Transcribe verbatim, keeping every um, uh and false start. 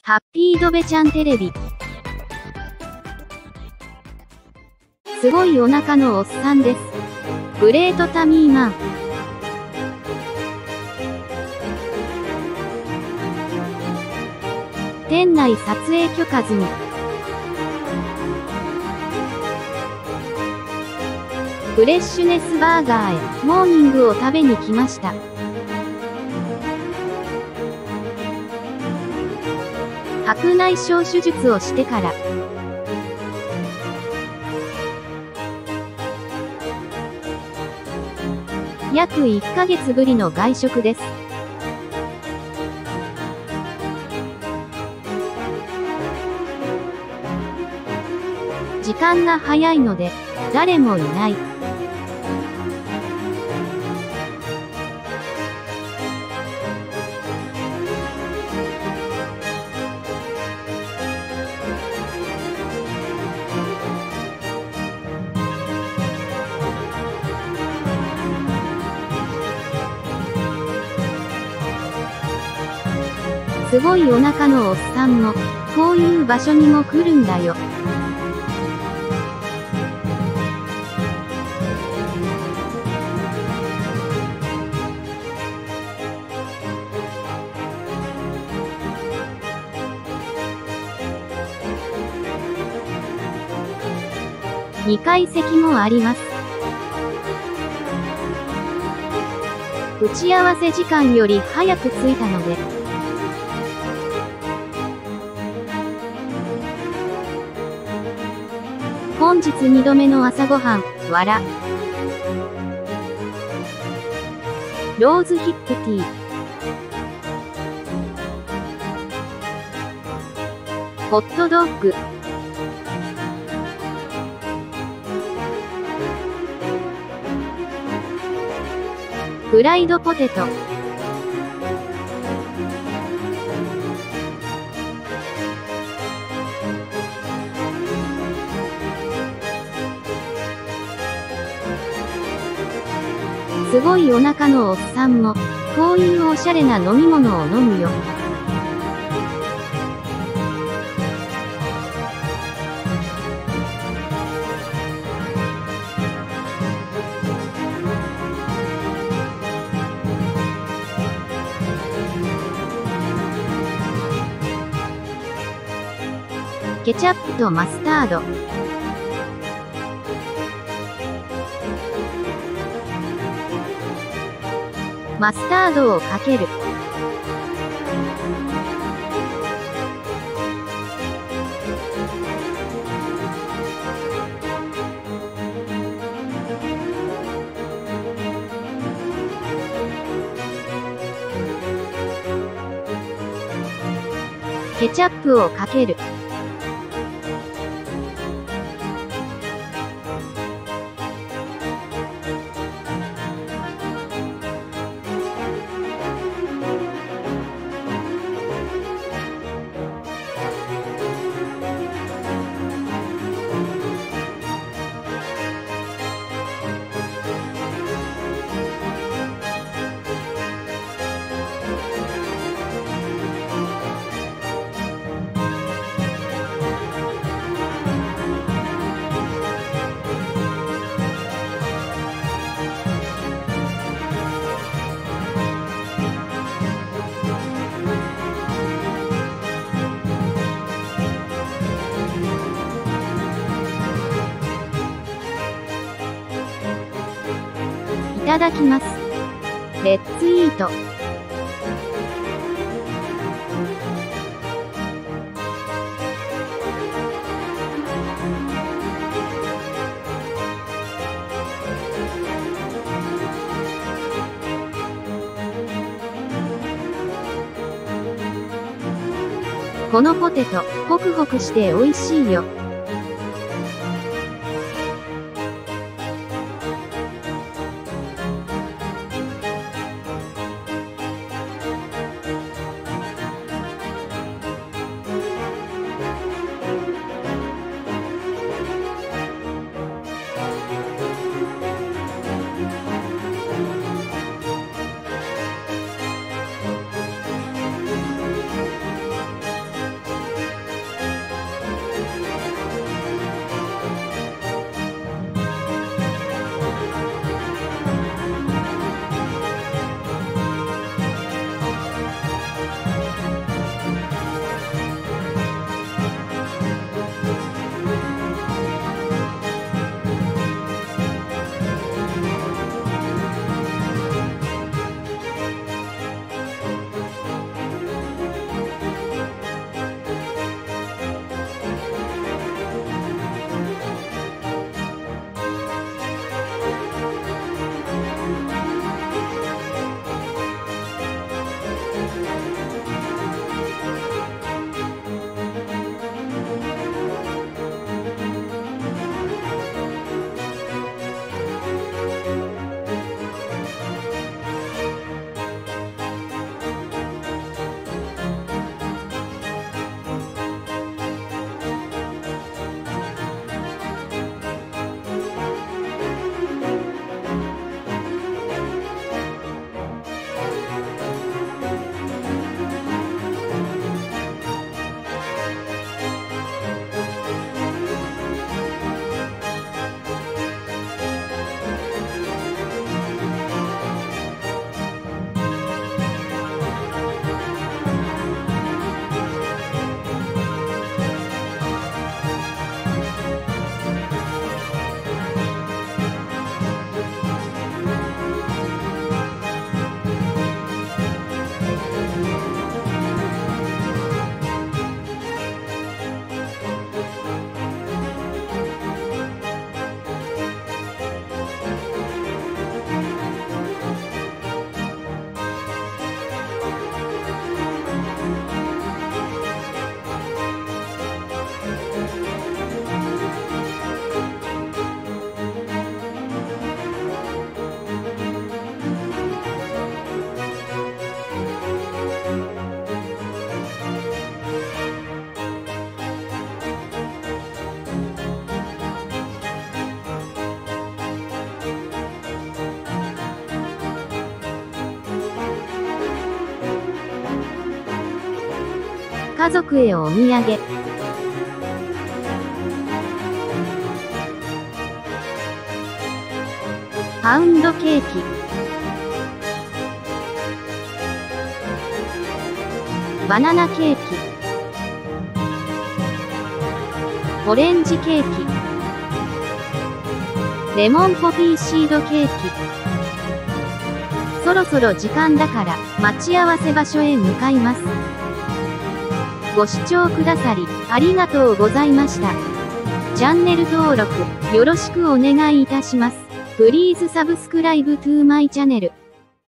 ハッピードベちゃんテレビ。すごいお腹のおっさんです。グレートタミーマン。店内撮影許可済み。フレッシュネスバーガーへモーニングを食べに来ました。白内障手術をしてから約いっかげつぶりの外食です。時間が早いので誰もいない。すごいお腹のおっさんもこういう場所にも来るんだよ。にかい席もあります。打ち合わせ時間より早く着いたので本日にどめの朝ごはん、わら。ローズヒップティー。ホットドッグ。フライドポテト。すごいお腹のおっさんもこういうおしゃれな飲み物を飲むよ。ケチャップとマスタード。マスタードをかける。ケチャップをかける。いただきます。レッツイート。このポテト、ホクホクして美味しいよ。 家族へお土産。パウンドケーキ。バナナケーキ。オレンジケーキ。レモンポピーシードケーキ。そろそろ時間だから待ち合わせ場所へ向かいます。ご視聴くださりありがとうございました。チャンネル登録よろしくお願いいたします。Please subscribe to my channel.